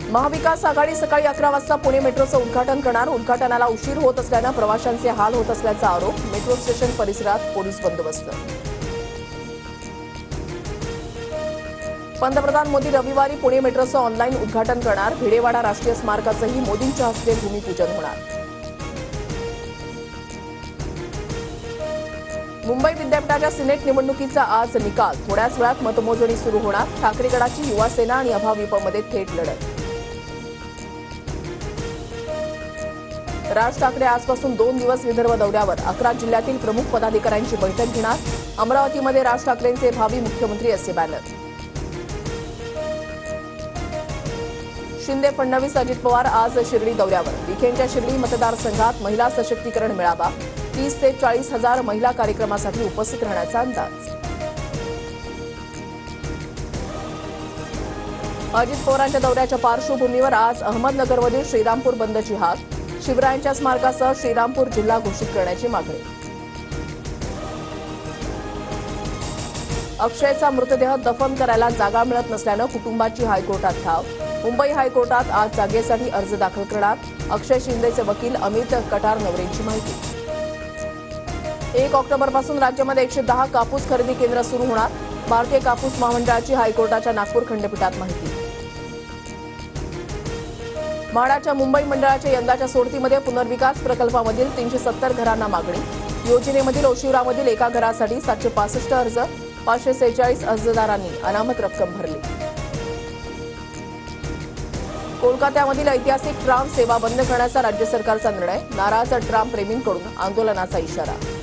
महाविकास आघाडी सकाळी 11 वाजता पुणे मेट्रोचं उद्घाटन करणार। उद्घाटनाला उशीर होत असल्यानं प्रवाशांचे हाल होत असल्याचा आरोप। मेट्रो स्टेशन परिसरात पोलीस बंदोबस्त। पंतप्रधान मोदी रविवारी पुणे मेट्रोचं ऑनलाईन उद्घाटन करणार। भिडेवाडा राष्ट्रीय स्मारकाचंही मोदींच्या हस्ते भूमिपूजन होणार। मुंबई विद्यापीठाच्या सिनेट निवडणुकीचा आज निकाल। थोड्याच वेळात मतमोजणी सुरू होणार। ठाकरे गटाची युवा सेना आणि अभाविपमध्ये थेट लढत। राज ठाकरे आजपासून 2 दिवस विदर्भ दौऱ्यावर। 11 जिल्ह्यातील प्रमुख पदाधिकाऱ्यांची बैठक घेणार। अमरावतीमध्ये राज ठाकरेंचे भावी मुख्यमंत्री असे बॅनर। शिंदे फडणवीस अजित पवार आज शिर्डी दौऱ्यावर। विखेंच्या शिर्डी मतदारसंघात महिला सशक्तीकरण मेळावा। 30 ते 40 हजार महिला कार्यक्रमासाठी उपस्थित राहण्याचा अंदाज। अजित पवारांच्या दौऱ्याच्या पार्श्वभूमीवर आज अहमदनगरमधील श्रीरामपूर बंदची हाक। शिवरायांच्या स्मारकासह श्रीरामपूर जिल्हा घोषित करण्याची मागणी। अक्षयचा मृतदेह दफन करायला जागा मिळत नसल्यानं कुटुंबाची हायकोर्टात धाव। मुंबई हायकोर्टात आज जागेसाठी अर्ज दाखल करणार। अक्षय शिंदेचे वकील अमित कटारनवरेंची माहिती। 1 ऑक्टोबरपासून राज्यामध्ये 110 कापूस खरेदी केंद्र सुरू होणार। भारतीय कापूस महामंडळाची हायकोर्टाच्या नागपूर खंडपीठात माहिती। म्हाडाच्या मुंबई मंडळाच्या यंदाच्या सोडतीमध्ये पुनर्विकास प्रकल्पामधील 370 घरांना मागणी। योजनेमधील ओशिवरामधील एका घरासाठी 765 अर्ज। 546 अर्जदारांनी अनामत रक्कम भरली। कोलकात्यामधील ऐतिहासिक ट्राम सेवा बंद करण्याचा राज्य सरकारचा निर्णय। नाराज ट्राम प्रेमींकडून आंदोलनाचा इशारा।